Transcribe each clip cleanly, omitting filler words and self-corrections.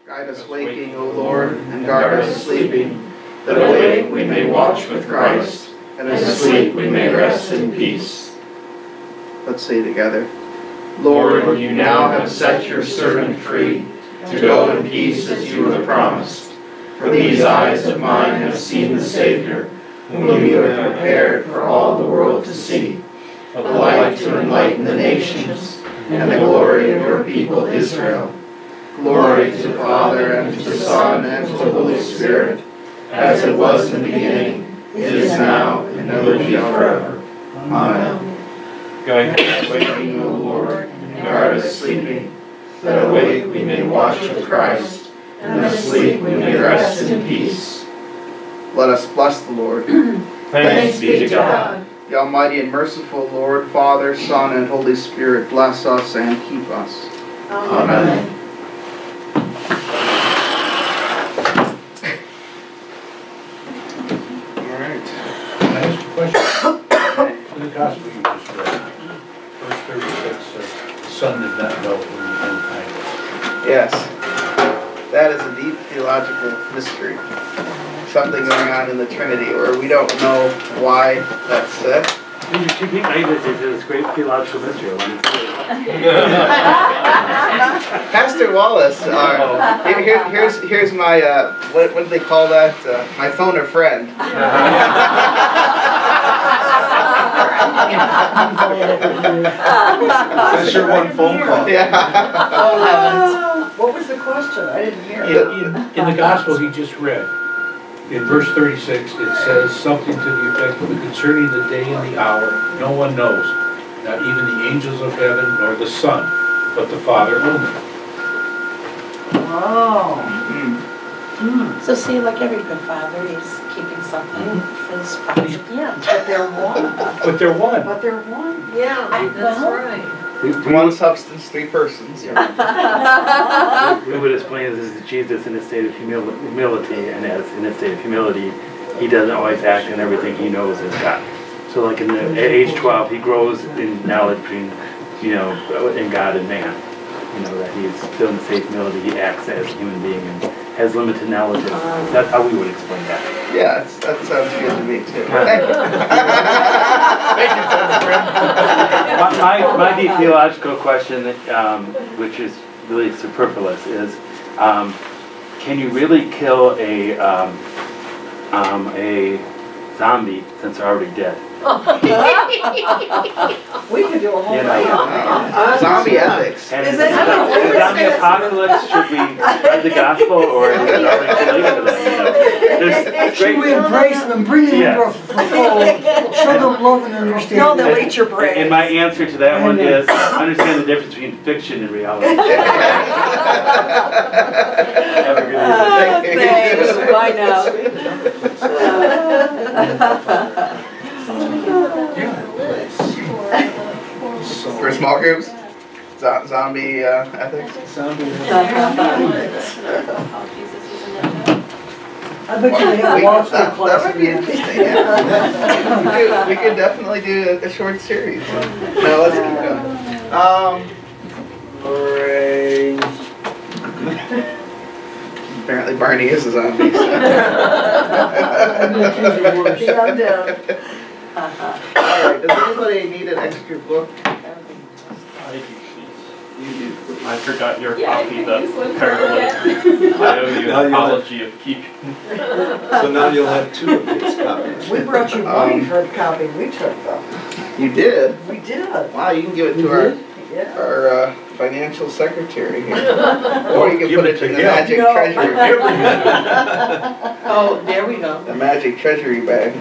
Guide us waking, O Lord, and guard us sleeping, that awake we may watch with Christ, and asleep we may rest in peace. Let's say together, Lord, you now have set your servant free, to go in peace as you have promised. For these eyes of mine have seen the Savior, whom you have prepared for all the world to see, a light to enlighten the nations, and the glory of your people Israel. Glory to the Father, and to the Son, and to the Holy Spirit, as it was in the beginning, is now, and will be forever. Amen. Guide us waking, O Lord, and guard us sleeping, that awake we may watch with Christ, and asleep we may rest in peace. Let us bless the Lord. Thanks be to God. The Almighty and merciful Lord, Father, Son, and Holy Spirit, bless us and keep us. Amen. In the gospel you just read, verse 36 says, the Son did not know when the end time was. Yes, that is a deep theological mystery. Something going on in the Trinity where we don't know why that's said. It's a great theological mystery. Pastor Wallace, here's my, what do they call that? My phone a friend. That's your one phone call. Yeah. Oh, heavens. What was the question? I didn't hear it. In the gospel he just read, in verse 36, it says something to the effect of concerning the day and the hour, no one knows, not even the angels of heaven nor the Son, but the Father only. Oh. So see, like every good father, he's keeping something for his promise at the end. But they're one. But they're one. But they're one. Yeah, That's well, right. One substance, three persons. We would explain this as Jesus in a state of humility, and as in a state of humility, he doesn't always act on everything he knows as God. So like at age 12, he grows in knowledge between, in God and man. That he's still in the state of humility, he acts as a human being and has limited knowledge. That's how we would explain that. Yeah, that sounds good to me too. My deep theological question, which is really superfluous, is can you really kill a zombie since they're already dead? We could do a whole Zombie ethics. And is the zombie apocalypse, should we spread the gospel, or is it already too late for that? Should we embrace them, bring them into a fold, show them love and understanding? No, they'll eat your brains. And my answer to that one is understand the difference between fiction and reality. Have a good evening. Thanks. Bye now. For small groups? Zombie ethics? I bet you they have law school That class. might be interesting, yeah. we could definitely do a short series. No, let's keep going. Apparently Barney is a zombie. Alright, does anybody need an extra book? I forgot your copy that apparently I owe you an apology of keeping. So now you'll have two of these copies. We brought you money for a copy we took though. You did? We did. Wow, you can give it to our financial secretary here. Or you can put it in the magic treasury. Oh, there we go. The magic treasury bag.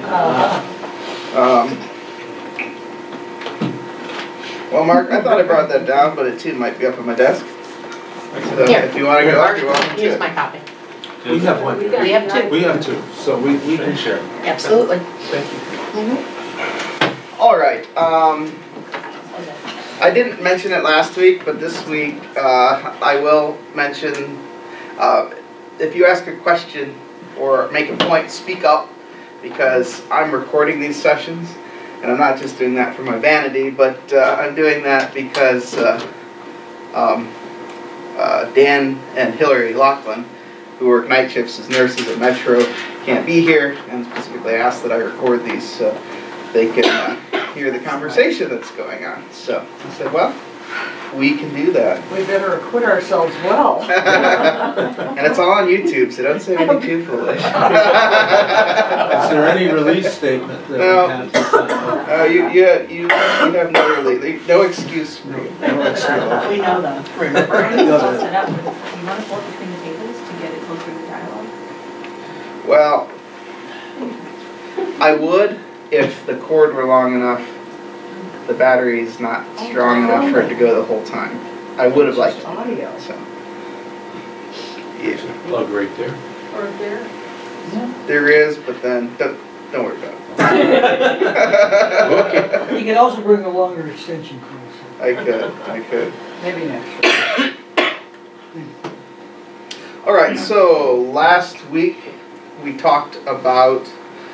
Well, Mark, I thought I brought that down, but it too might be up on my desk. So if you want to go, you're welcome to. Here's my copy. We have one. We have two. We have two, so we can share. Absolutely. Thank you. All right. I didn't mention it last week, but this week I will mention, if you ask a question or make a point, speak up, because I'm recording these sessions, and I'm not just doing that for my vanity, but I'm doing that because Dan and Hillary Laughlin, who work night shifts as nurses at Metro, can't be here, and specifically asked that I record these so they can hear the conversation that's going on. So I said, well, we can do that. We better acquit ourselves well. And it's all on YouTube, so don't say anything too foolish. Is there any release statement that No. we have to sign? You have no release, no excuse for you. No excuse. We know that. Remember. You want to work between the tables to get it closer to dialogue? Well, I would if the cord were long enough. The battery is not strong enough for it to go the whole time. I would have liked it. Audio. So, yeah. Plug right there. Or if there? There is, but then don't worry about it. You can also bring a longer extension cord. I could. Maybe next week. All right. So last week we talked about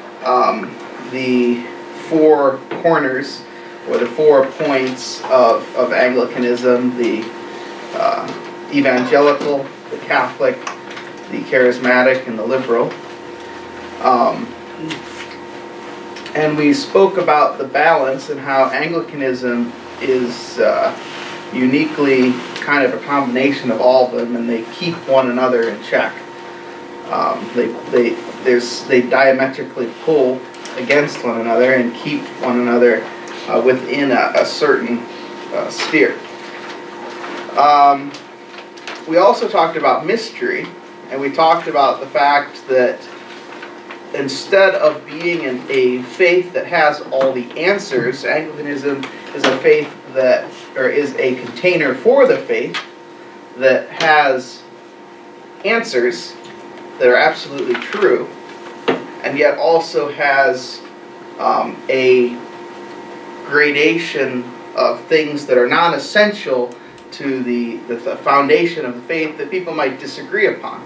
the 4 corners, or the 4 points of Anglicanism: the evangelical, the Catholic, the charismatic, and the liberal. And we spoke about the balance and how Anglicanism is uniquely kind of a combination of all of them, and they keep one another in check. They diametrically pull against one another and keep one another within a certain sphere. We also talked about mystery, and we talked about the fact that instead of being a faith that has all the answers, Anglicanism is a faith that, or is a container for the faith that has answers that are absolutely true, and yet also has a gradation of things that are non-essential to the foundation of the faith that people might disagree upon.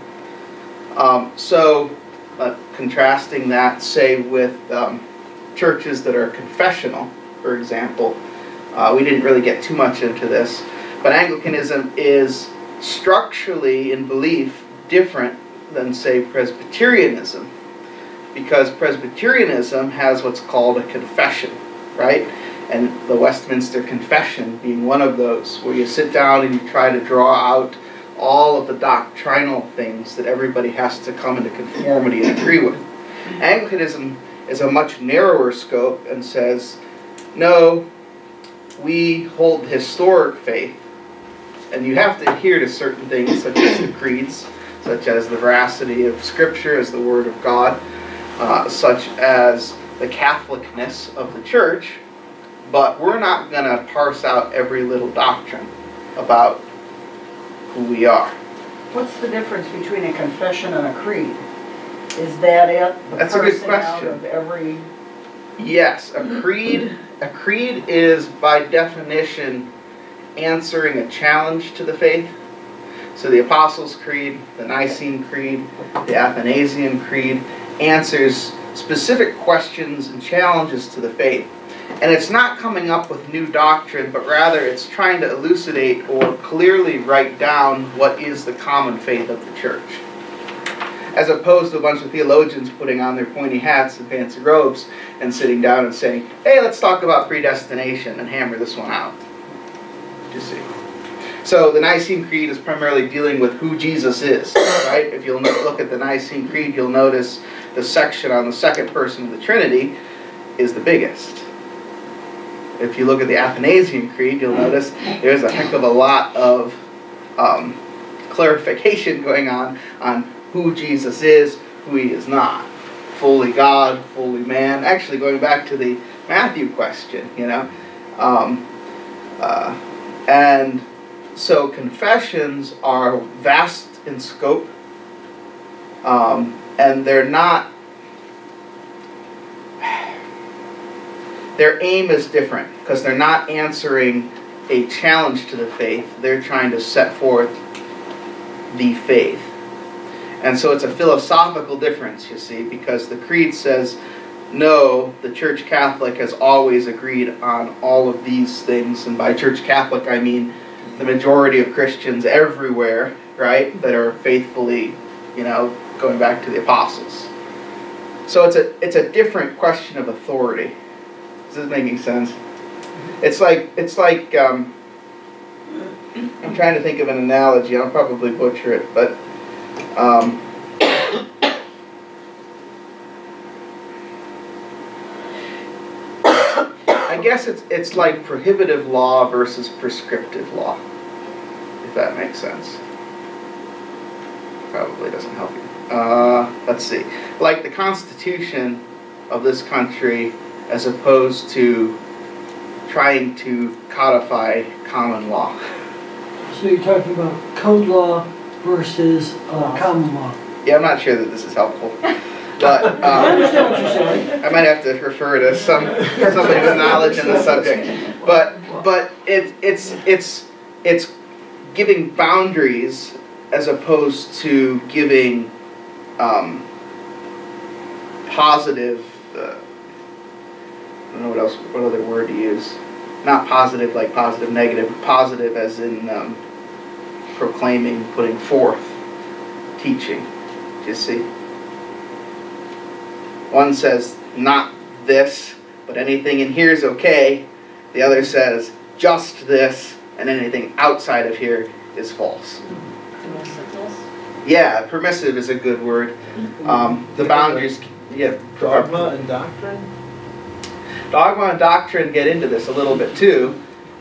Contrasting that, say, with churches that are confessional, for example, we didn't really get too much into this, but Anglicanism is structurally in belief different than, say, Presbyterianism, because Presbyterianism has what's called a confession, right? And the Westminster Confession being one of those, where you sit down and you try to draw out all of the doctrinal things that everybody has to come into conformity and agree with. Anglicanism is a much narrower scope and says, no, we hold historic faith, and you have to adhere to certain things, such as the creeds, such as the veracity of Scripture as the Word of God, such as the Catholicness of the Church, but we're not going to parse out every little doctrine about who we are. What's the difference between a confession and a creed? Is that it? That's a good question. Out of every... Yes, a creed is by definition answering a challenge to the faith. So the Apostles' Creed, the Nicene Creed, the Athanasian Creed answers specific questions and challenges to the faith. And it's not coming up with new doctrine, but rather it's trying to elucidate or clearly write down what is the common faith of the church. As opposed to a bunch of theologians putting on their pointy hats and fancy robes and sitting down and saying, hey, let's talk about predestination and hammer this one out. You see. So the Nicene Creed is primarily dealing with who Jesus is, right? If you'll look at the Nicene Creed, you'll notice the section on the second person of the Trinity is the biggest. If you look at the Athanasian Creed, you'll notice there's a heck of a lot of clarification going on who Jesus is, who he is not. Fully God, fully man. Actually, going back to the Matthew question, you know. And so confessions are vast in scope, and they're not, their aim is different, because they're not answering a challenge to the faith. They're trying to set forth the faith. And so it's a philosophical difference, you see, because the creed says, no, the Church Catholic has always agreed on all of these things. And by Church Catholic, I mean the majority of Christians everywhere, right, that are faithfully, you know, going back to the apostles. So it's a different question of authority. Is this making sense? It's like I'm trying to think of an analogy. I'll probably butcher it, but I guess it's like prohibitive law versus prescriptive law, if that makes sense. Probably doesn't help you. Let's see. Like the Constitution of this country, as opposed to trying to codify common law. So you're talking about code law versus common law. Yeah, I'm not sure that this is helpful, but I understand what you're saying. I might have to refer to somebody with knowledge in the subject. But it's giving boundaries as opposed to giving positive. I don't know what other word to use. Not positive like positive, negative. Positive as in proclaiming, putting forth, teaching. Do you see? One says, not this, but anything in here is okay. The other says, just this, and anything outside of here is false. Permissiveness. Yeah, permissive is a good word. The boundaries, yeah. Dogma and doctrine? Dogma and doctrine get into this a little bit too.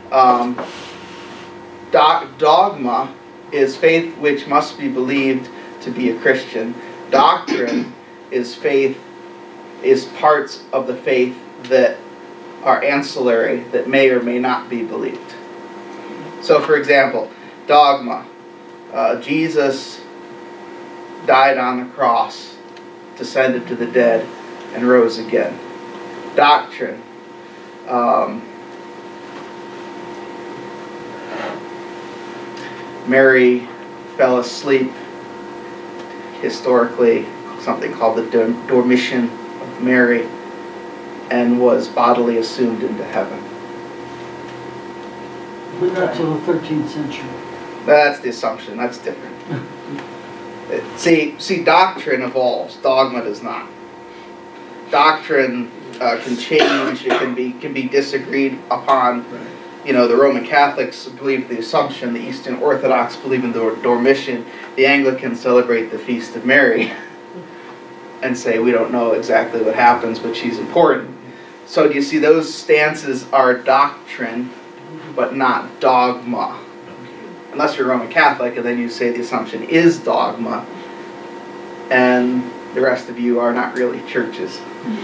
Dogma is faith which must be believed to be a Christian. Doctrine is faith, is parts of the faith that are ancillary, that may or may not be believed. So for example, dogma. Jesus died on the cross, descended to the dead, and rose again. Doctrine. Mary fell asleep. Historically, something called the dormition of Mary, and was bodily assumed into heaven. But not till the 13th century. That's the assumption. That's different. See, doctrine evolves. Dogma does not. Doctrine can change. It can be disagreed upon. You know, the Roman Catholics believe the Assumption. The Eastern Orthodox believe in the Dormition. The Anglicans celebrate the Feast of Mary and say we don't know exactly what happens, but she's important. So do you see, those stances are doctrine, but not dogma. Unless you're Roman Catholic, and then you say the Assumption is dogma, and the rest of you are not really churches.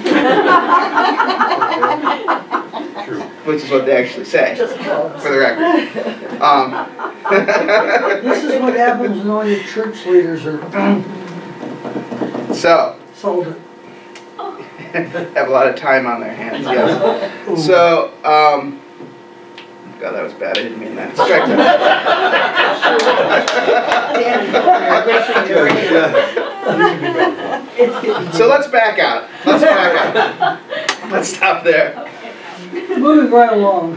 True. Which is what they actually say, for the record. This is what happens when all your church leaders are So, sold it. have a lot of time on their hands, yes. So, God, that was bad. I didn't mean that. Strike that. So let's back out. Let's stop there. Moving right along.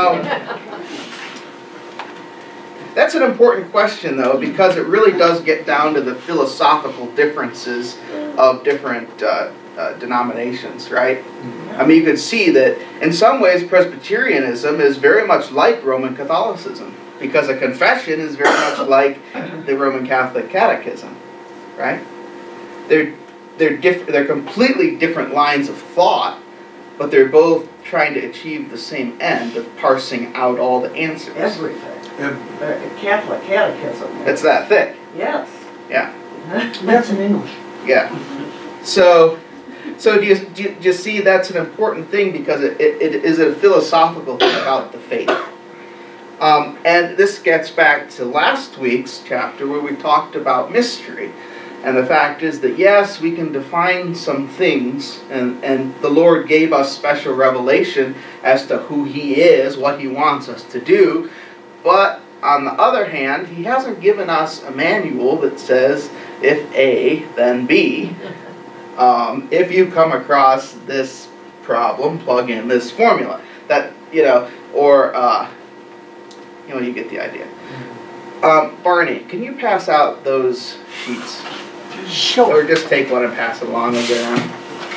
That's an important question, though, because it really does get down to the philosophical differences of different denominations, right? I mean, you could see that in some ways Presbyterianism is very much like Roman Catholicism, because a confession is very much like the Roman Catholic Catechism, right? They're completely different lines of thought, but they're both trying to achieve the same end of parsing out all the answers. Everything. Catholic catechism. It's that thick. Yes. Yeah. That's in English. Yeah. So do you see, that's an important thing, because it is a philosophical thing about the faith. And this gets back to last week's chapter where we talked about mystery. And the fact is that, yes, we can define some things, and the Lord gave us special revelation as to who He is, what He wants us to do. But on the other hand, He hasn't given us a manual that says, if A, then B. If you come across this problem, plug in this formula. That, you know, or you get the idea. Barney, can you pass out those sheets? Sure. Or just take one and pass it along as they're on.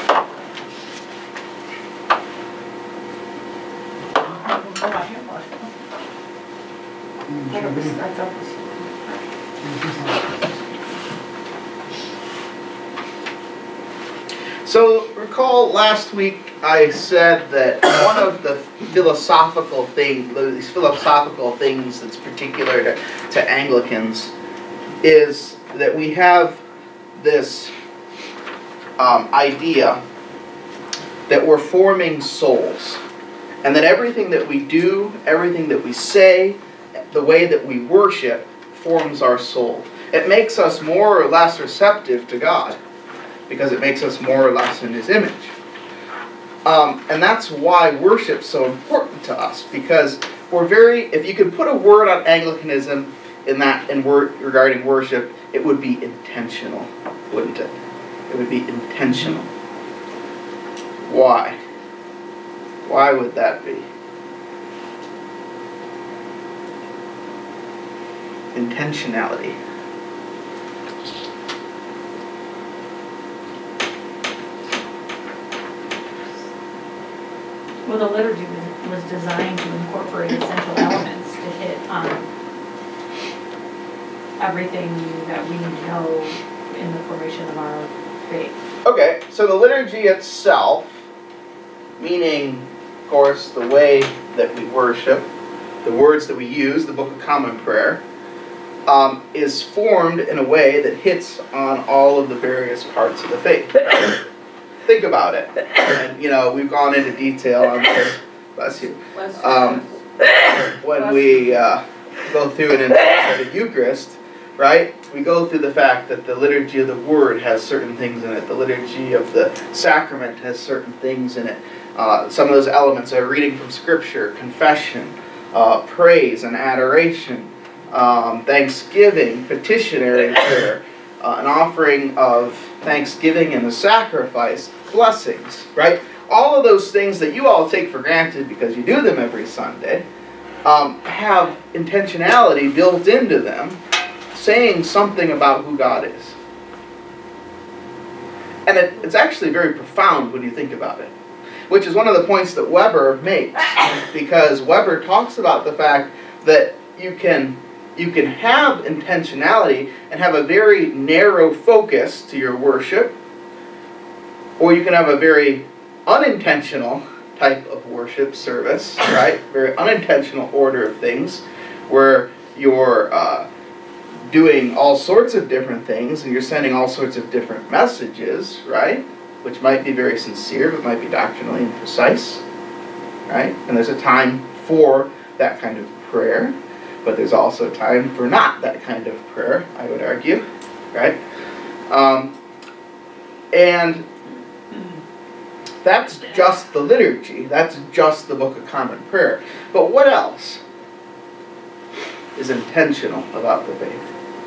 So recall last week I said that one of the philosophical things that's particular to Anglicans is that we have this idea that we're forming souls, and that everything that we do, everything that we say, the way that we worship forms our soul. It makes us more or less receptive to God, because it makes us more or less in His image. And that's why worship's so important to us, because we're if you could put a word on Anglicanism regarding worship, it would be intentional, wouldn't it? It would be intentional. Why? Why would that be? Intentionality. Well, the liturgy was designed to incorporate essential elements to hit on everything that we need to know in the formation of our faith. Okay, so the liturgy itself, meaning, of course, the way that we worship, the words that we use, the Book of Common Prayer, is formed in a way that hits on all of the various parts of the faith. Think about it. And, we've gone into detail on this. Bless you. When we go through and into the Eucharist, right? We go through the fact that the liturgy of the Word has certain things in it. The liturgy of the Sacrament has certain things in it. Some of those elements are reading from Scripture, confession, praise and adoration, thanksgiving, petitionary prayer, an offering of thanksgiving and a sacrifice, blessings, right? All of those things that you all take for granted because you do them every Sunday have intentionality built into them, saying something about who God is. And it's actually very profound when you think about it, which is one of the points that Weber makes, because Weber talks about the fact that you can have intentionality and have a very narrow focus to your worship, or you can have a very unintentional type of worship service, right? Very unintentional order of things, where you're doing all sorts of different things and you're sending all sorts of different messages, right? Which might be very sincere, but might be doctrinally imprecise, right? And there's a time for that kind of prayer, but there's also time for not that kind of prayer, I would argue, right? And that's just the liturgy. That's just the Book of Common Prayer. But what else is intentional about the faith?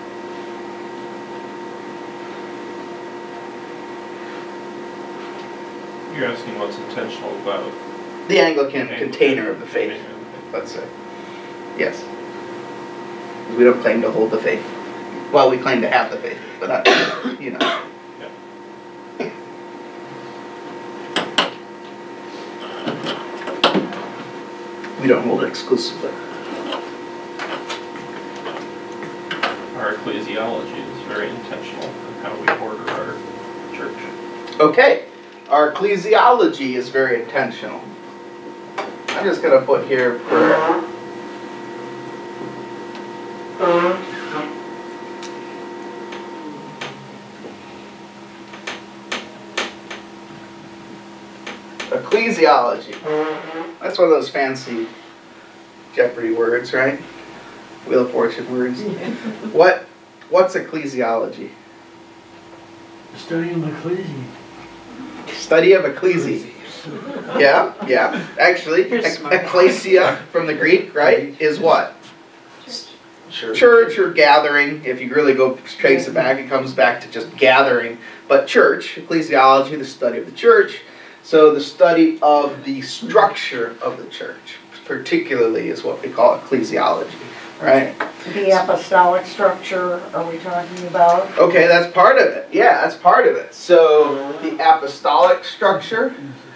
You're asking what's intentional about the Anglican container of the faith, let's say. Yes. We don't claim to hold the faith. Well, we claim to have the faith, but not, Yeah. We don't hold it exclusively. Our ecclesiology is very intentional in how we order our church. Okay. Our ecclesiology is very intentional. I'm just going to put here prayer. Ecclesiology. That's one of those fancy Jeopardy words, right? Wheel of Fortune words. What's ecclesiology? Study of ecclesia. Study of ecclesia. Yeah. Actually, ecclesia from the Greek, right, is what? Church or gathering. If you really go trace it back, it comes back to just gathering. But church, ecclesiology, the study of the church. So the study of the structure of the church. particularly is what we call ecclesiology, right? The apostolic structure, are we talking about? Okay, that's part of it. Yeah, that's part of it. So the apostolic structure.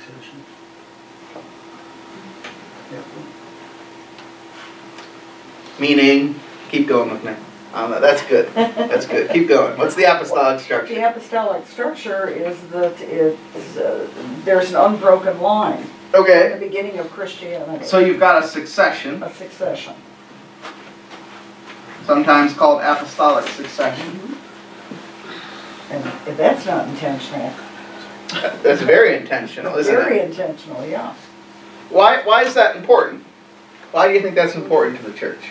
Meaning, keep going with me. That's good. That's good. Keep going. What's the apostolic structure? The apostolic structure is that there's an unbroken line. Okay. At the beginning of Christianity. So you've got a succession. A succession. Sometimes called apostolic succession. And if that's not intentional. That's very intentional, isn't it? Very intentional, yeah. Why is that important? Why do you think that's important to the church?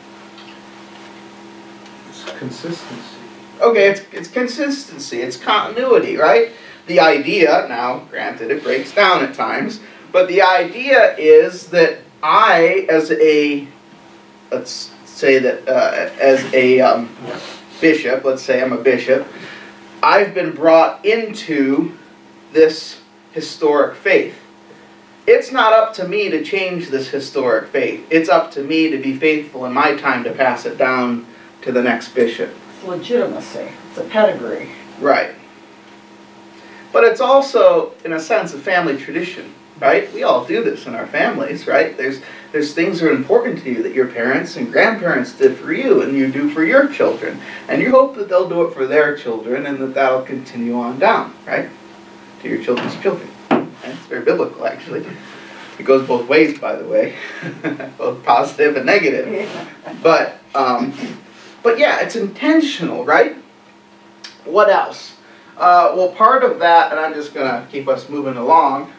It's consistency. Okay, it's consistency, it's continuity, right? The idea, now granted it breaks down at times, but the idea is that I, as a, let's say that as a bishop, let's say I'm a bishop, I've been brought into this historic faith. It's not up to me to change this historic faith. It's up to me to be faithful in my time to pass it down to the next bishop. It's legitimacy. It's a pedigree. Right. But it's also, in a sense, a family tradition, right? We all do this in our families, right? There's things that are important to you that your parents and grandparents did for you and you do for your children. And you hope that they'll do it for their children and that that'll continue on down, right? To your children's children. It's very biblical, actually. It goes both ways, by the way, both positive and negative. But yeah, it's intentional, right? What else? Well, part of that, and I'm just going to keep us moving along,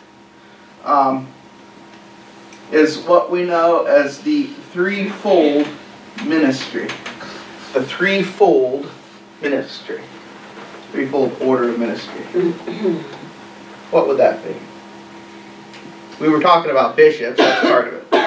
is what we know as the threefold ministry. The threefold ministry. Threefold order of ministry. What would that be? We were talking about bishops, that's part of it.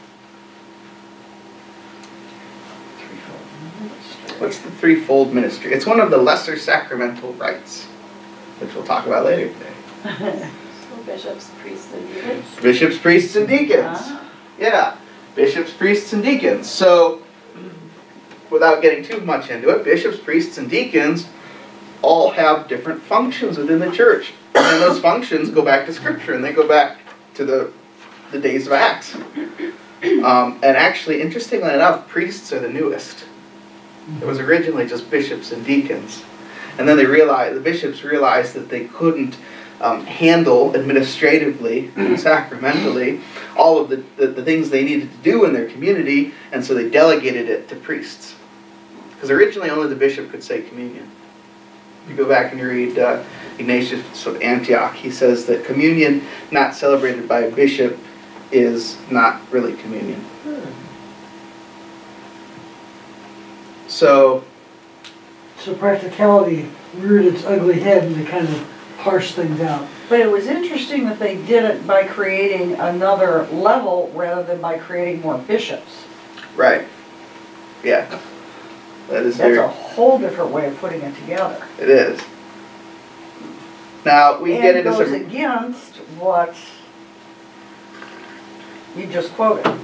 What's the threefold ministry? It's one of the lesser sacramental rites, which we'll talk about later today. So bishops, priests, and deacons? Bishops, priests, and deacons. Yeah, bishops, priests, and deacons. So, without getting too much into it, bishops, priests, and deacons all have different functions within the church. And those functions go back to Scripture, and they go back to the days of Acts. And actually, interestingly enough, priests are the newest. It was originally just bishops and deacons. And then the bishops realized that they couldn't handle administratively and sacramentally all of the things they needed to do in their community, and so they delegated it to priests. Because originally only the bishop could say communion. If you go back and you read Ignatius of Antioch, he says that communion not celebrated by a bishop is not really communion. So practicality reared its ugly head and they kind of parsed things out. But it was interesting that they did it by creating another level rather than by creating more bishops. Right. Yeah. That's a whole different way of putting it together. It is. Now we get into goes against what you just quoted.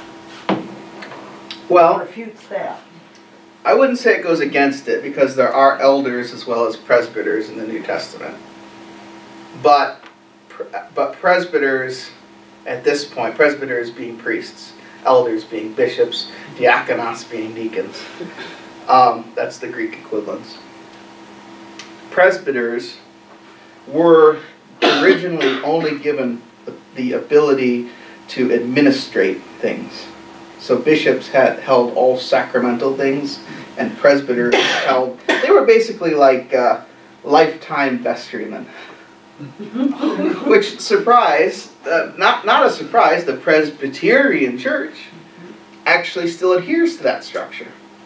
Well, refutes that. I wouldn't say it goes against it because there are elders as well as presbyters in the New Testament. But presbyters, at this point, presbyters being priests, elders being bishops, diakonos being deacons. That's the Greek equivalents. Presbyters were originally only given the ability to administrate things. So bishops held all sacramental things, and presbyters they were basically like lifetime vestrymen. Which not a surprise, the Presbyterian Church actually still adheres to that structure.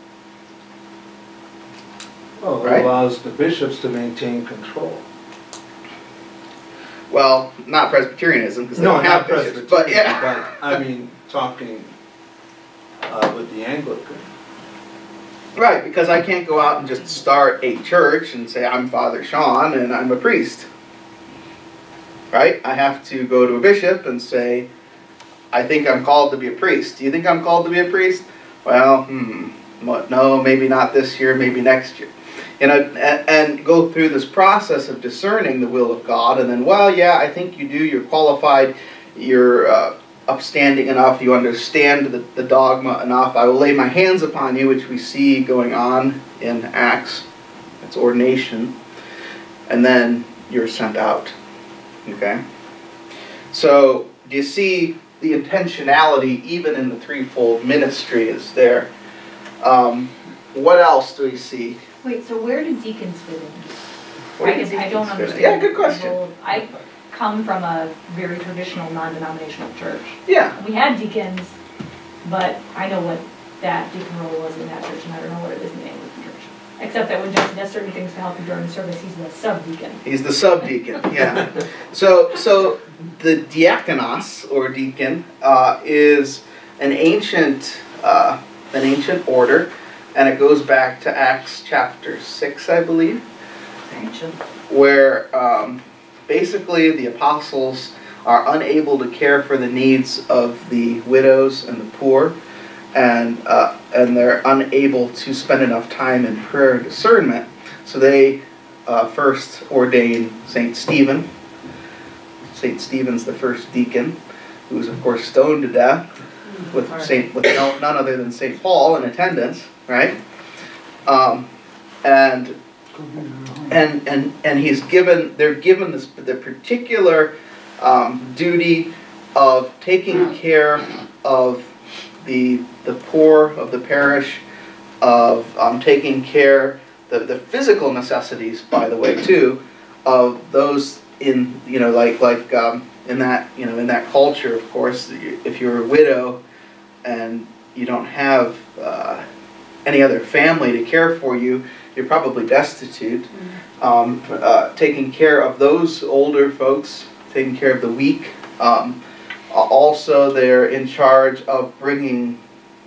Well, it allows the bishops to maintain control. Well, not Presbyterianism, because they don't have bishops, but yeah. But, I mean, talking with the Anglican. Right, because I can't go out and just start a church and say, I'm Father Sean and I'm a priest. Right? I have to go to a bishop and say, I think I'm called to be a priest. Do you think I'm called to be a priest? Well, no, maybe not this year, maybe next year. You know, and go through this process of discerning the will of God, and then, well, yeah, I think you do, you're qualified, you're upstanding enough, you understand the dogma enough, I will lay my hands upon you, which we see going on in Acts. It's ordination. And then you're sent out. Okay? So, do you see the intentionality even in the threefold ministry is there? What else do we see? Wait, so where do deacons fit in? Where I do guess I deacons don't fit in? understand. Yeah, good question. the role of- I come from a very traditional, non-denominational church. Yeah. We had deacons, but I know what that deacon role was in that church, and I don't know what it is in the Anglican church. Except that when Justin does certain things to help you during the service, he's the sub-deacon. He's the sub-deacon, yeah. So the diakonos, or deacon, is an ancient order, and it goes back to Acts chapter 6, I believe. Ancient. Where basically the apostles are unable to care for the needs of the widows and the poor, and they're unable to spend enough time in prayer and discernment. So they first ordain St. Stephen. St. Stephen's the first deacon, who was of course stoned to death with none other than St. Paul in attendance, right? And they're given the particular duty of taking care of the poor of the parish, of taking care the physical necessities, by the way, too, of those in in that culture. Of course, if you're a widow and you don't have any other family to care for you, you're probably destitute. Taking care of those older folks, taking care of the weak. Also, they're in charge of bringing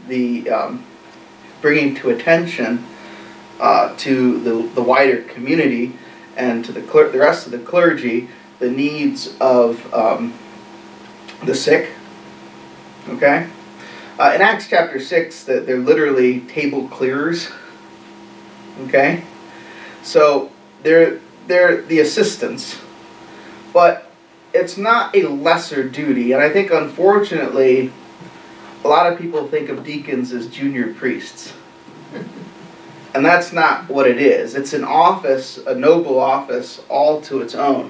to attention to the wider community and to the rest of the clergy the needs of the sick. Okay. In Acts chapter 6, they're literally table clearers. Okay, so they're the assistants, but it's not a lesser duty. And I think, unfortunately, a lot of people think of deacons as junior priests, and that's not what it is. It's an office, a noble office, all to its own,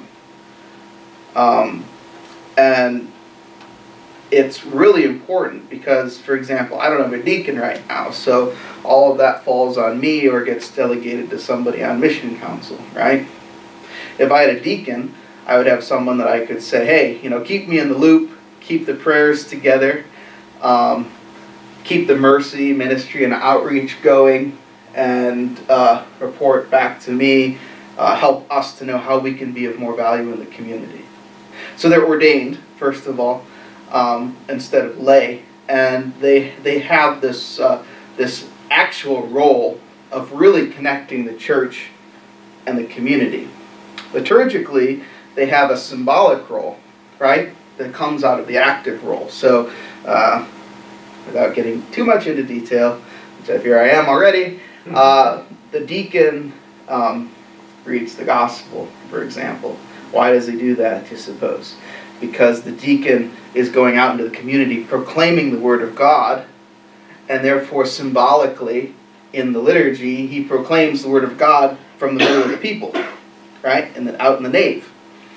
and it's really important because, for example, I don't have a deacon right now, so all of that falls on me or gets delegated to somebody on mission council, right? If I had a deacon, I would have someone that I could say, hey, keep me in the loop, keep the prayers together, keep the mercy ministry and outreach going, and report back to me, help us to know how we can be of more value in the community. So they're ordained, first of all, instead of lay, and they have this actual role of really connecting the church and the community. Liturgically, they have a symbolic role, right, that comes out of the active role. So without getting too much into detail, which here I am already, the deacon reads the gospel, for example. Why does he do that, you suppose? Because the deacon is going out into the community proclaiming the word of God, and therefore symbolically in the liturgy he proclaims the word of God from the middle of the people, right, and then out in the nave.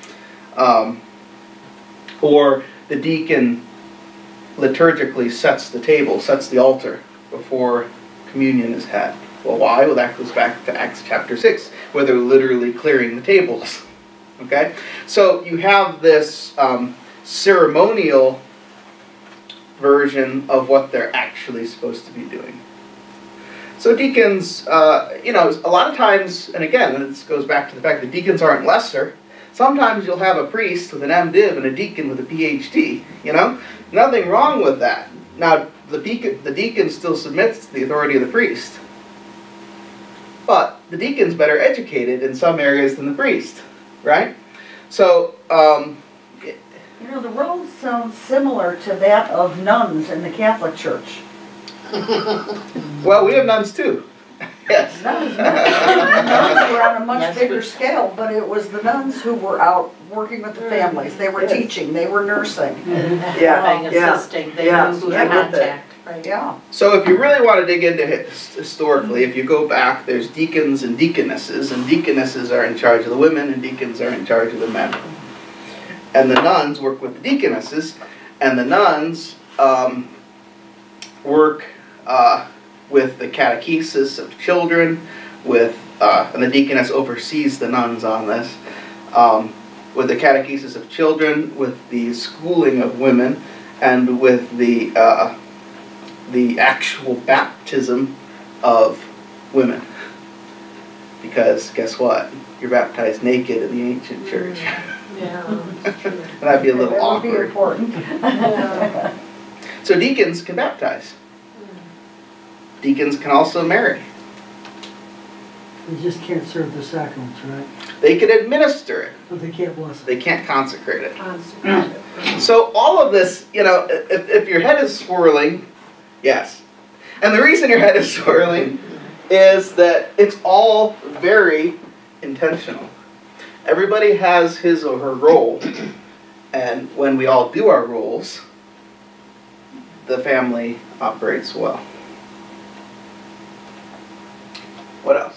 Or the deacon liturgically sets the table, sets the altar before communion is had. Well, why? Well, that goes back to Acts chapter 6, where they're literally clearing the tables. Okay? So you have this ceremonial version of what they're actually supposed to be doing. So deacons, a lot of times, and again, this goes back to the fact that deacons aren't lesser. Sometimes you'll have a priest with an MDiv and a deacon with a PhD, Nothing wrong with that. Now, the deacon still submits to the authority of the priest. But the deacon's better educated in some areas than the priest, right? So, You know, the role sounds similar to that of nuns in the Catholic Church. Well, we have nuns too. Yes. Nuns were on a much Yes, bigger scale, but it was the nuns who were out working with the families. They were teaching, they were nursing. Assisting, they Yeah, knew who to I get that. contact, right? Yeah. So if you really want to dig into it historically, if you go back, there's deacons and deaconesses are in charge of the women and deacons are in charge of the men. And the nuns work with the deaconesses, and the nuns work with the catechesis of children, and the deaconess oversees the nuns on this, with the catechesis of children, with the schooling of women, and with the actual baptism of women. Because guess what? You're baptized naked in the ancient church. Yeah, that's true. That'd be a little That would be awkward. important. So deacons can baptize. Deacons can also marry. They just can't serve the sacraments, right? They can administer it. But they can't bless it. They can't consecrate it. Constant. So all of this, you know, if your head is swirling, yes. And the reason your head is swirling is that it's all very intentional. Everybody has his or her role. And when we all do our roles, the family operates well. What else?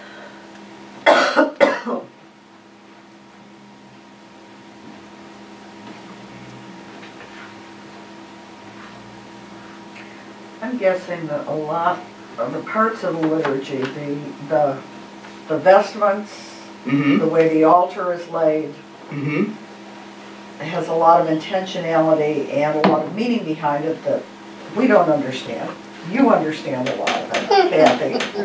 I'm guessing that a lot of the parts of the liturgy, the vestments, Mm-hmm. the way the altar is laid, Mm-hmm. it has a lot of intentionality and a lot of meaning behind it that we don't understand. You understand a lot of it, Kathy.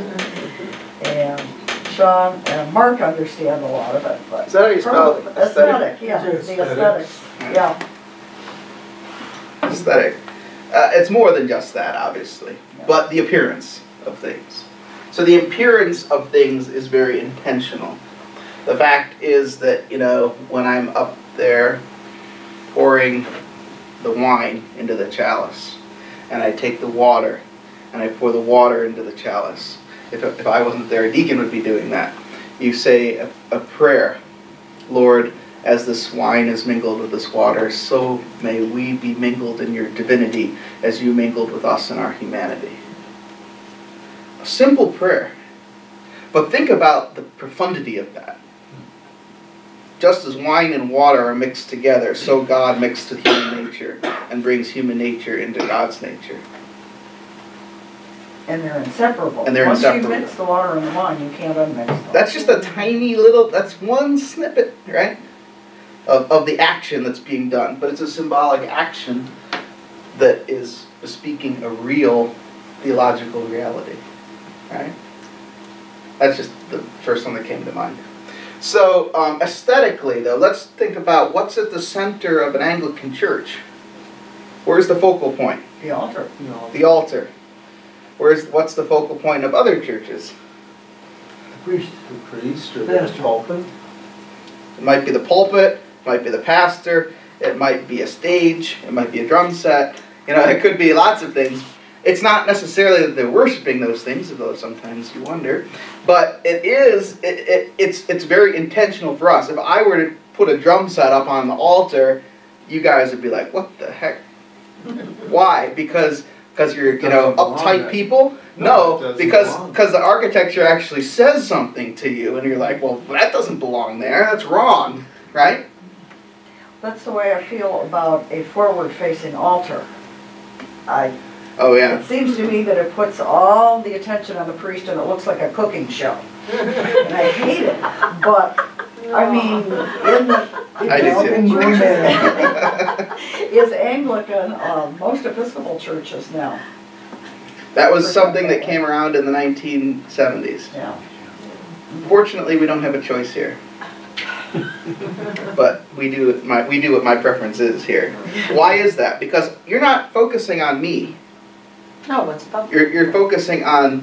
And Sean and Mark understand a lot of it, but Is that how you spell it? aesthetic, yeah, the aesthetics, yeah. Aesthetic. It's more than just that, obviously, but the appearance of things. So the appearance of things is very intentional. The fact is that, you know, when I'm up there pouring the wine into the chalice, and I take the water, and I pour the water into the chalice. If I wasn't there, a deacon would be doing that. You say a prayer, Lord, as this wine is mingled with this water, so may we be mingled in your divinity as you mingled with us in our humanity. A simple prayer. But think about the profundity of that. Just as wine and water are mixed together, so God mixed with human nature and brings human nature into God's nature. And they're inseparable. And they're inseparable. Once you mix the water and the wine, you can't unmix them. That's just a tiny little, that's one snippet, right? Of the action that's being done. But it's a symbolic action that is speaking a real theological reality, right? That's just the first one that came to mind. So, aesthetically though, let's think about what's at the center of an Anglican church. Where's the focal point? The altar. The altar. What's the focal point of other churches? The priest. The priest or Pastor. the pulpit? It might be the pulpit, it might be the pastor, it might be a stage, it might be a drum set. You know, it could be lots of things. It's not necessarily that they're worshiping those things, although sometimes you wonder. But it's very intentional for us. If I were to put a drum set up on the altar, you guys would be like, what the heck? Why? Because you're, you know, uptight people? No, because the architecture actually says something to you, and you're like, well, that doesn't belong there. That's wrong, right? That's the way I feel about a forward-facing altar. Oh yeah. It seems to me that it puts all the attention on the priest and it looks like a cooking show. And I hate it, but, I mean, I do too. is Anglican, most Episcopal churches now. That was something that came around in the 1970s. Yeah. Fortunately, we don't have a choice here. But we do what my preference is here. Why is that? Because you're not focusing on me. No, it's about. You're focusing on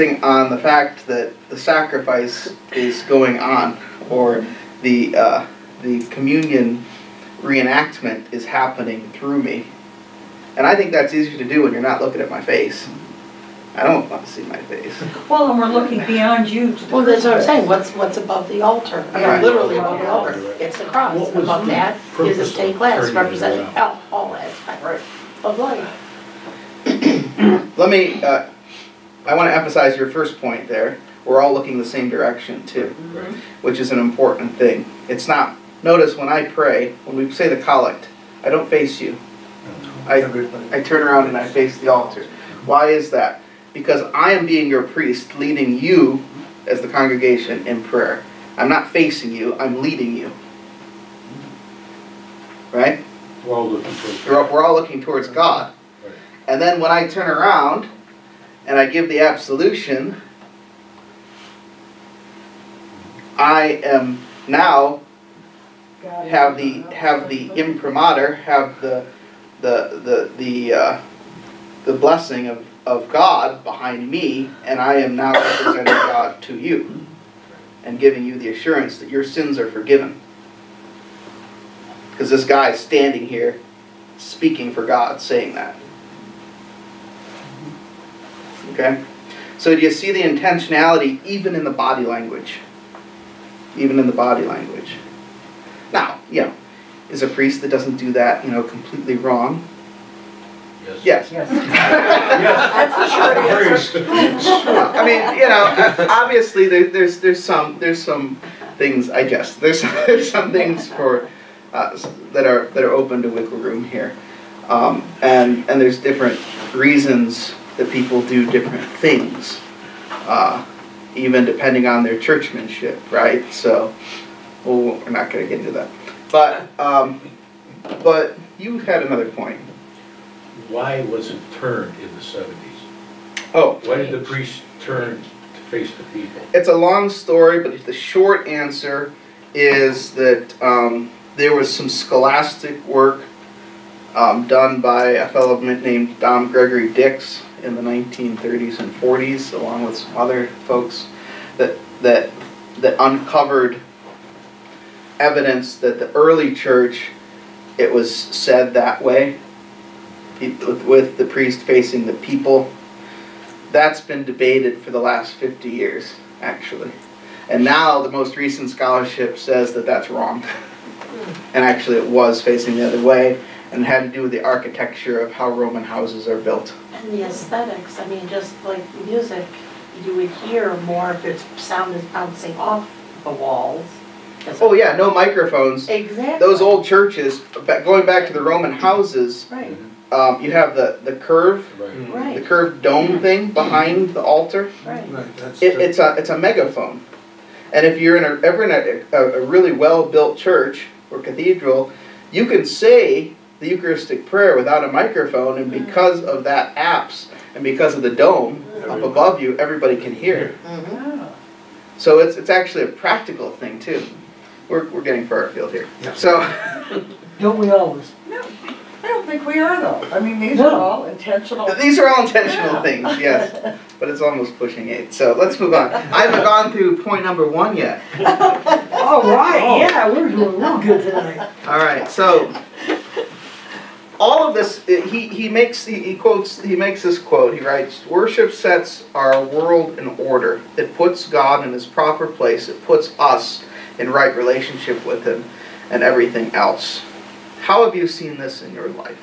the fact that the sacrifice is going on, or the the communion reenactment is happening through me. And I think that's easier to do when you're not looking at my face. I don't want to see my face. Well, and we're looking beyond you to the Well, that's what I'm crucifix. saying, what's above the altar? I mean, Right. literally above the altar, it's the cross. What was Above the that is purpose a of stained glass turning it representing around? all aspects of life. Let me, I want to emphasize your first point there. We're all looking the same direction too, Right. which is an important thing. It's not, notice when I pray, when we say the collect, I don't face you. I turn around and I face the altar. Why is that? Because I am being your priest, leading you as the congregation in prayer. I'm not facing you, I'm leading you. Right? We're all looking for. We're all looking towards God. Right. And then when I turn around and I give the absolution, I am now have the imprimatur, have the blessing of God behind me, and I am now representing God to you and giving you the assurance that your sins are forgiven. Because this guy is standing here speaking for God, saying that. Okay? So do you see the intentionality even in the body language? Even in the body language. Now, is a priest that doesn't do that, completely wrong? Yes. Yes. That's the short answer. I mean, obviously there's some things there's some things for that are open to wiggle room here, and there's different reasons that people do different things, even depending on their churchmanship, right? So, we're not going to get into that, but you had another point. Why was it turned in the 70s? Oh. Why did the priest turn to face the people? It's a long story, but the short answer is that there was some scholastic work done by a fellow named Dom Gregory Dix in the 1930s and 40s, along with some other folks, that uncovered evidence that the early church, it was said that way, with the priest facing the people. That's been debated for the last 50 years, actually. And now the most recent scholarship says that that's wrong. And actually it was facing the other way, and it had to do with the architecture of how Roman houses are built. And the aesthetics, I mean, just like music, you would hear more if its sound is bouncing off the walls. Oh yeah, no microphones. Exactly. Those old churches, going back to the Roman houses, Right. you have the curve, Right. the curved dome thing behind the altar. Right. It's a megaphone. And if you're ever in a really well-built church or cathedral, you can say the Eucharistic prayer without a microphone, and because of that apse and because of the dome up above you, everybody can hear. So it's actually a practical thing too. We're getting far afield here. Yeah. So Don't we always? No, I don't think we are though. I mean, these are all intentional. these are all intentional things, yes. But it's almost pushing 8. So let's move on. I haven't gone through point number 1 yet. All right, yeah, we're doing real good tonight. All right, so all of this, he makes this quote. He writes, "Worship sets our world in order. It puts God in his proper place. It puts us in right relationship with him and everything else." How have you seen this in your life?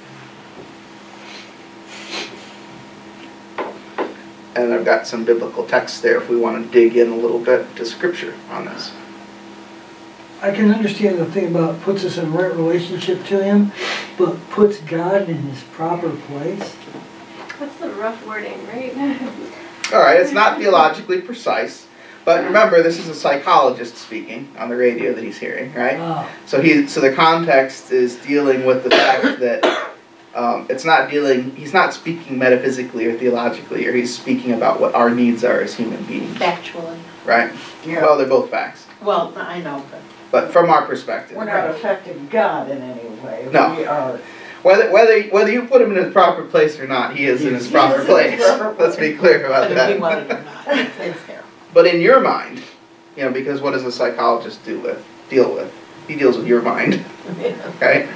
And I've got some biblical texts there if we want to dig in a little bit to scripture on this. I can understand the thing about puts us in right relationship to him, but puts God in his proper place. That's the rough wording, right? All right, it's not theologically precise, but remember, this is a psychologist speaking on the radio that he's hearing, right? Oh. So the context is dealing with the fact that he's not speaking metaphysically or theologically, or he's speaking about what our needs are as human beings, Factually. right? Yeah. Well, they're both facts, Well, I know, but from our perspective. We're not affecting God in any way. No. We are. Whether you put him in his proper place or not, he is in his proper place. Let's be clear about but if we want it that. or not, it's there. But in your mind, because what does a psychologist deal with? He deals with your mind, right?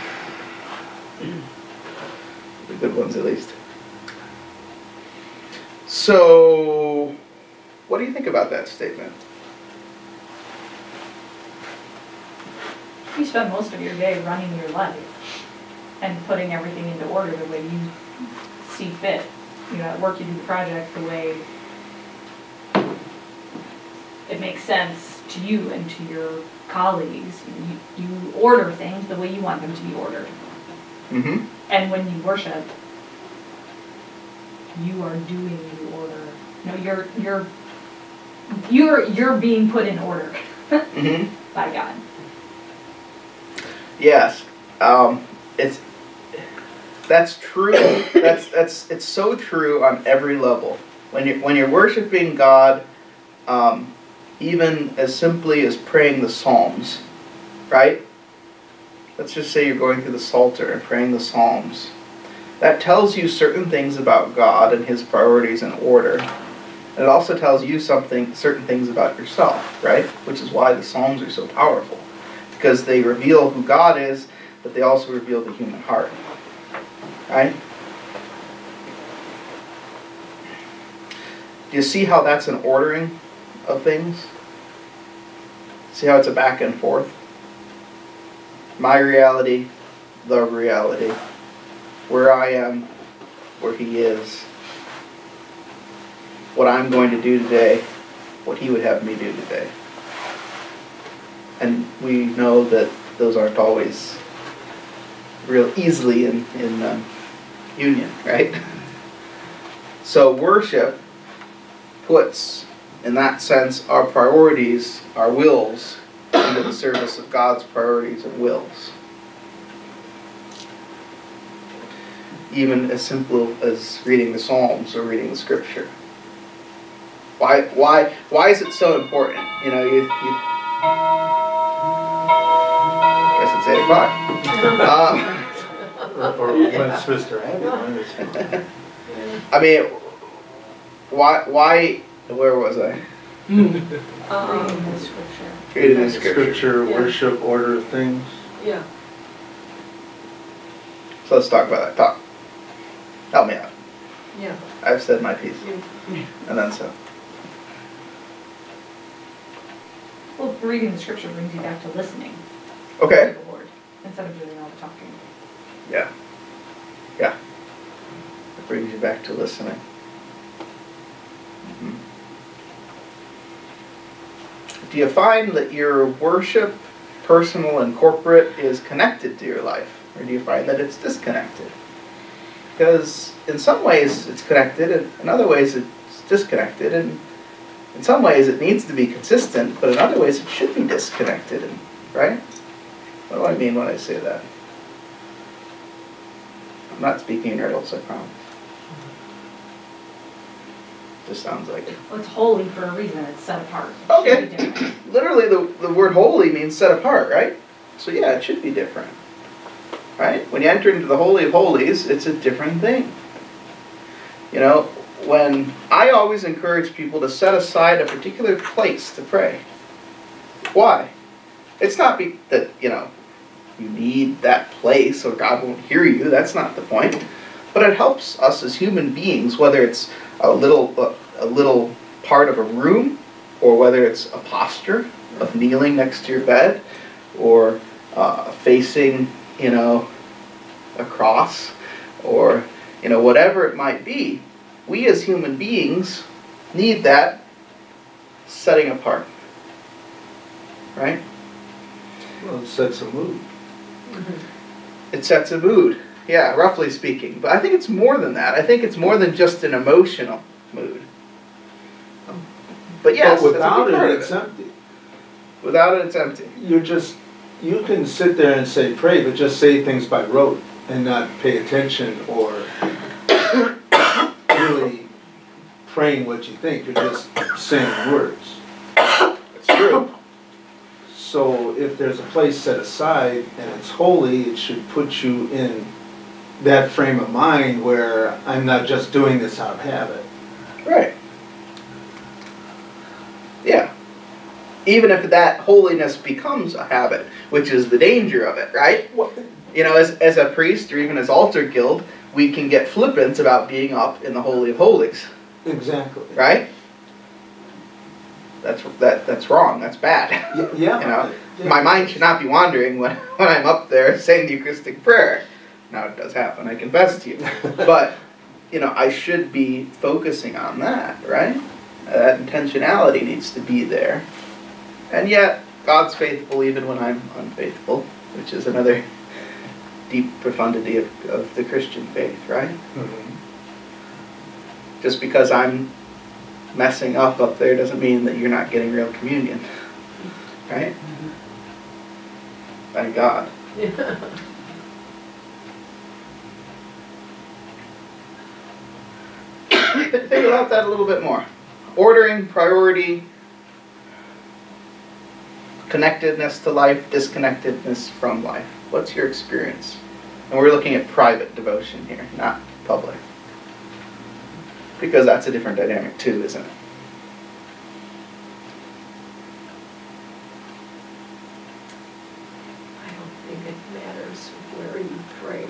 The good ones, at least. So, what do you think about that statement? You spend most of your day running your life and putting everything into order the way you see fit. You know, at work you do the project the way it makes sense to you and to your colleagues. You order things the way you want them to be ordered. Mm-hmm. And when you worship, you are doing the order. No, you're being put in order Mm-hmm. by God. Yes, that's true. It's so true on every level. When you're worshiping God, even as simply as praying the Psalms, right? Let's just say you're going through the Psalter and praying the Psalms. That tells you certain things about God and His priorities and order. And it also tells you certain things about yourself, right? Which is why the Psalms are so powerful. Because they reveal who God is, but they also reveal the human heart. Right? Do you see how that's an ordering of things? See how it's a back and forth? My reality, the reality. Where I am, where He is. What I'm going to do today, what He would have me do today. And we know that those aren't always real easily in union, right? So worship puts, in that sense, our priorities, our wills, into the service of God's priorities and wills. Even as simple as reading the Psalms or reading the Scripture. Why is it so important? You know, you guess it's 8 o'clock. Or when it's Mr. Ambulance. I mean, why, where was I? Reading the Scripture. Reading the Scripture. Scripture, worship, order of things. Yeah. So let's talk about that. Help me out. Yeah. I've said my piece. And then so. Well, reading the Scripture brings you back to listening Okay. to the Lord instead of doing all the talking. Yeah. Yeah. It brings you back to listening. Mm-hmm. Do you find that your worship, personal and corporate, is connected to your life? Or do you find that it's disconnected? Because in some ways it's connected, and in other ways it's disconnected, and in some ways it needs to be consistent, but in other ways it should be disconnected, right? What do I mean when I say that? I'm not speaking in riddles, I promise. Just sounds like it. Well, it's holy for a reason. It's set apart. It Okay. should be different. Literally the word holy means set apart, right? So yeah, it should be different. Right? When you enter into the Holy of Holies, it's a different thing. You know, when I always encourage people to set aside a particular place to pray. Why? It's not that, you know, you need that place or God won't hear you. That's not the point. But it helps us as human beings, whether it's a little part of a room, or whether it's a posture of kneeling next to your bed, or facing, you know, a cross, or, you know, whatever it might be. We as human beings need that setting apart. Right? Well, it sets a mood. It sets a mood. Yeah, roughly speaking. But I think it's more than that. I think it's more than just an emotional mood. But yes, but without that's a big part it, of it's empty. Without it, it's empty. You can sit there and say pray, but just say things by rote and not pay attention or really praying what you think. You're just saying words. It's true. So if there's a place set aside and it's holy, it should put you in that frame of mind where I'm not just doing this out of habit. Right. Yeah. even if that holiness becomes a habit, which is the danger of it, right? You know, as a priest or even as altar guild, we can get flippant about being up in the Holy of Holies. Exactly. Right? That's wrong. That's bad. Yeah. You know, my mind should not be wandering when I'm up there saying the Eucharistic prayer. Now it does happen, I confess to you. But, you know, I should be focusing on that, right? That intentionality needs to be there. And yet, God's faithful even when I'm unfaithful, which is another deep profundity of the Christian faith, right? Mm-hmm. Just because I'm messing up there doesn't mean that you're not getting real communion, right? Mm-hmm. Thank God. Yeah. Think about that a little bit more. Ordering, priority, connectedness to life, disconnectedness from life. What's your experience? And we're looking at private devotion here, not public. Because that's a different dynamic too, isn't it? I don't think it matters where you pray.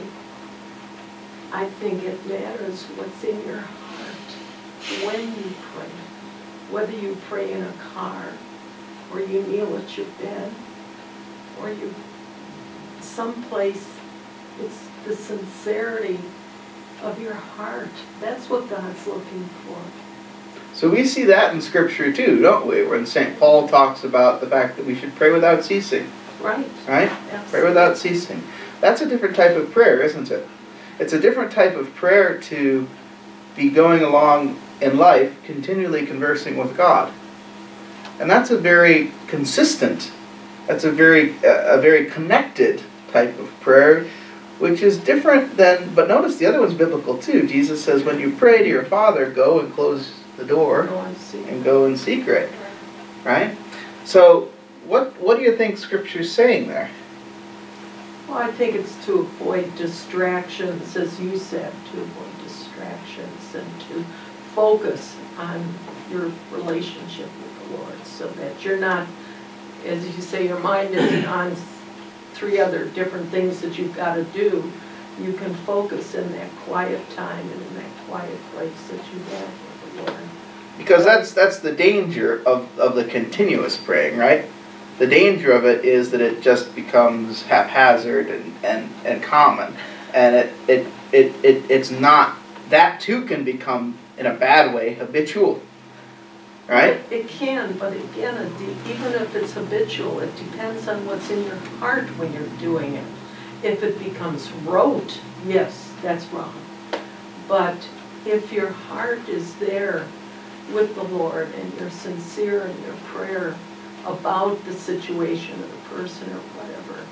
I think it matters what's in your heart when you pray. Whether you pray in a car, or you kneel at your bed, or you someplace, it's the sincerity of your heart. That's what God's looking for. So we see that in Scripture too, don't we? When St. Paul talks about the fact that we should pray without ceasing. Right. Right? Absolutely. Pray without ceasing. That's a different type of prayer, isn't it? It's a different type of prayer to be going along in life, continually conversing with God. And that's a very consistent, that's a very connected type of prayer, which is different than, but notice the other one's biblical too. Jesus says when you pray to your Father, go and close the door and go in secret. Right? So what do you think Scripture's saying there? Well, I think it's to avoid distractions, as you said, to avoid distractions and to focus on your relationship with the Lord so that you're not, as you say, your mind isn't on 3 other different things that you've got to do. You can focus in that quiet time and in that quiet place that you have with the Lord. Because that's the danger of the continuous praying, right? The danger of it is that it just becomes haphazard and common. And it's not, that too can become, in a bad way, habitual. Right? It can, but again, even if it's habitual, it depends on what's in your heart when you're doing it. If it becomes rote, yes, that's wrong. But if your heart is there with the Lord and you're sincere in your prayer about the situation of the person or whatever,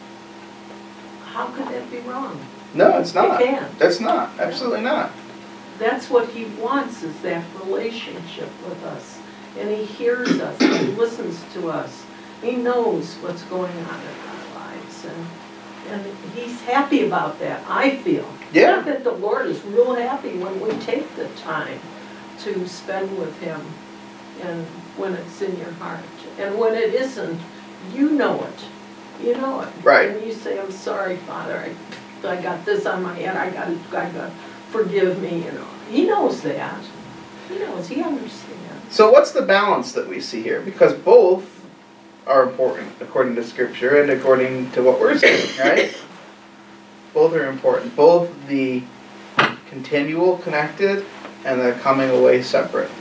how could that be wrong? No, it's not. It can't. It's not. Absolutely not. That's what He wants, is that relationship with us. And He hears us, and He listens to us. He knows what's going on in our lives. And He's happy about that, I feel. Yeah. I think the Lord is real happy when we take the time to spend with Him and when it's in your heart. And when it isn't, you know it. You know it. Right. And you say, I'm sorry, Father, I got this on my head, I got forgive me, you know. He knows that. He knows, He understands. So what's the balance that we see here? Because both are important according to Scripture and according to what we're saying, right? Both are important. Both the continual connected and the coming away separate.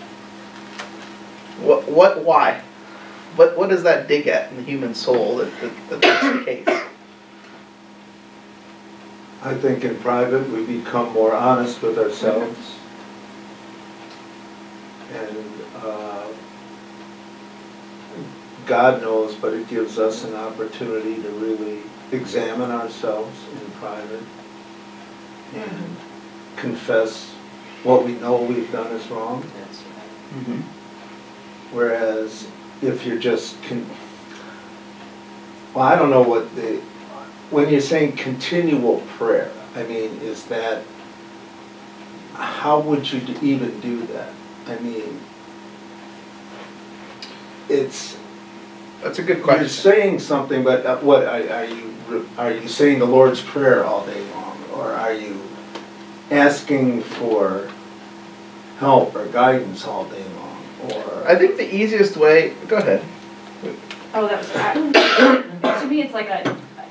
Why? What does that dig at in the human soul that that's the case? I think in private we become more honest with ourselves. And God knows, but it gives us an opportunity to really examine ourselves in private and confess what we know we've done is wrong. That's right. Mm-hmm. Whereas if you're just, well, I don't know what when you're saying continual prayer, I mean, is that, how would you even do that? I mean, it's, That's a good you're question. saying something, but what, are you saying the Lord's Prayer all day long? Or are you asking for help or guidance all day long? Or I think the easiest way, go ahead. Oh, that was, to me, it's like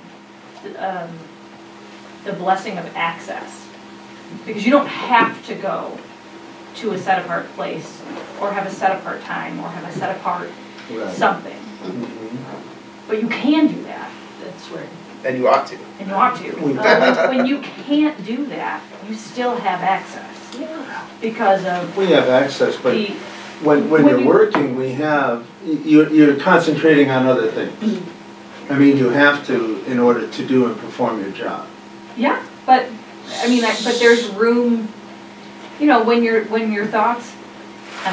the blessing of access. Because you don't have to go to a set apart place, or have a set apart time, or have a set apart right. something. But you can do that. That's right. And you ought to. And you ought to. When you can't do that, you still have access. Yeah. Because of We have access, but the, when you're working, we have, you're concentrating on other things. I mean, you have to in order to do and perform your job. yeah, but, I mean, but there's room, you know, when your thoughts, and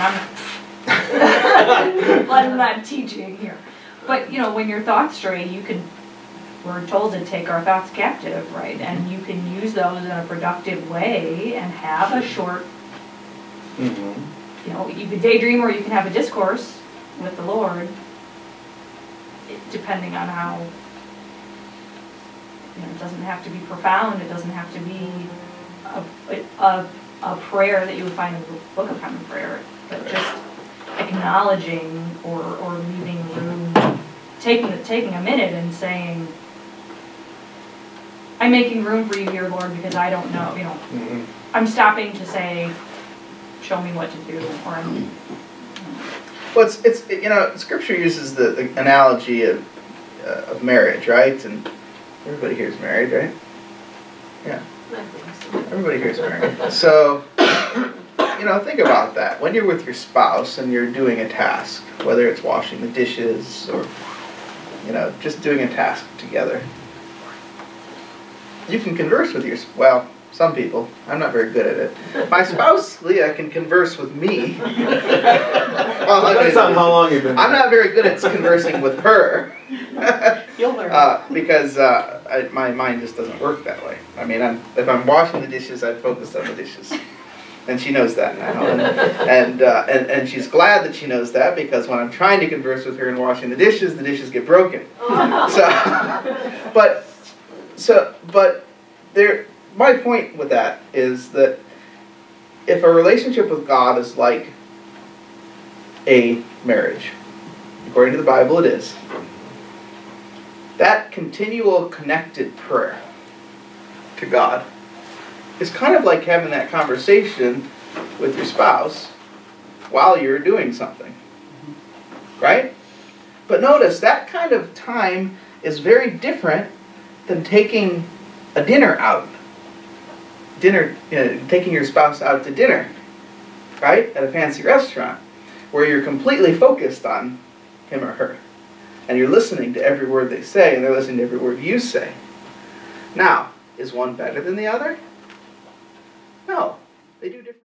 I'm not teaching here, but, you know, when your thoughts stray, you can, we're told to take our thoughts captive, right? And you can use those in a productive way and have a short, you know, you can daydream or you can have a discourse with the Lord, depending on how, you know, it doesn't have to be profound, it doesn't have to be a prayer that you would find in the Book of Common Prayer, but just acknowledging or leaving room, taking a minute and saying, I'm making room for you here, Lord, because I don't know, you know, I'm stopping to say, show me what to do, or I'm, Well, it's you know, Scripture uses the analogy of marriage, right? And everybody here is married, right? Yeah. I think so. Everybody here is married. So, you know, think about that. When you're with your spouse and you're doing a task, whether it's washing the dishes or, you know, just doing a task together, you can converse with your, well, some people. I'm not very good at it. My spouse, Leah, can converse with me. Depends on how long you've been I'm not very good at conversing with her. You'll learn. Because my mind just doesn't work that way. I mean, if I'm washing the dishes, I focus on the dishes. And she knows that now. And she's glad that she knows that, because when I'm trying to converse with her and washing the dishes get broken. But there, my point with that is that if a relationship with God is like a marriage, according to the Bible it is, that continual connected prayer to God is kind of like having that conversation with your spouse while you're doing something, right? But notice that kind of time is very different than taking a dinner out. Taking your spouse out to dinner, right? At a fancy restaurant, where you're completely focused on him or her. And you're listening to every word they say, and they're listening to every word you say. Now, is one better than the other? No. They do different.